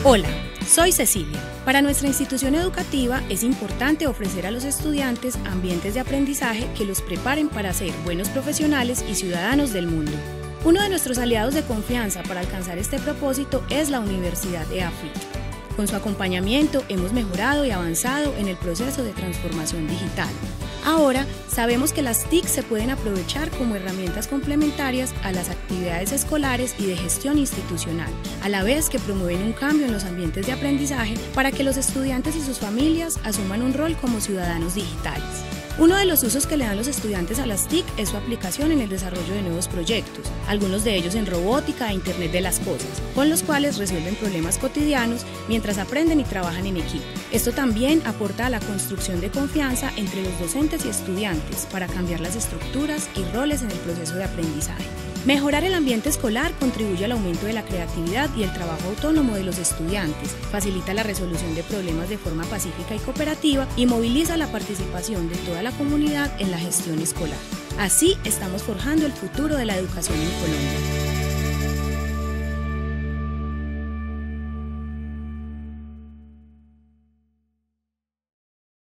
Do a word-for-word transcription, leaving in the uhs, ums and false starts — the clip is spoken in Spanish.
Hola, soy Cecilia. Para nuestra institución educativa es importante ofrecer a los estudiantes ambientes de aprendizaje que los preparen para ser buenos profesionales y ciudadanos del mundo. Uno de nuestros aliados de confianza para alcanzar este propósito es la Universidad E A F I T. Con su acompañamiento hemos mejorado y avanzado en el proceso de transformación digital. Ahora sabemos que las T I C se pueden aprovechar como herramientas complementarias a las actividades escolares y de gestión institucional, a la vez que promueven un cambio en los ambientes de aprendizaje para que los estudiantes y sus familias asuman un rol como ciudadanos digitales. Uno de los usos que le dan los estudiantes a las T I C es su aplicación en el desarrollo de nuevos proyectos, algunos de ellos en robótica e Internet de las cosas, con los cuales resuelven problemas cotidianos mientras aprenden y trabajan en equipo. Esto también aporta a la construcción de confianza entre los docentes y estudiantes para cambiar las estructuras y roles en el proceso de aprendizaje. Mejorar el ambiente escolar contribuye al aumento de la creatividad y el trabajo autónomo de los estudiantes, facilita la resolución de problemas de forma pacífica y cooperativa y moviliza la participación de toda la comunidad en la gestión escolar. Así estamos forjando el futuro de la educación en Colombia.